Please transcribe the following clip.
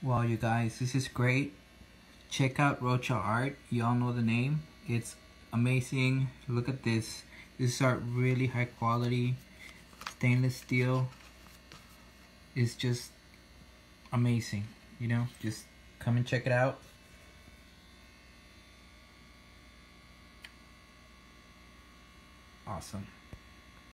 Wow, you guys, this is great. Check out Rocha Art. You all know the name. It's amazing. Look at this. This is art, really high quality. Stainless steel. It's just amazing. You know, just come and check it out. Awesome.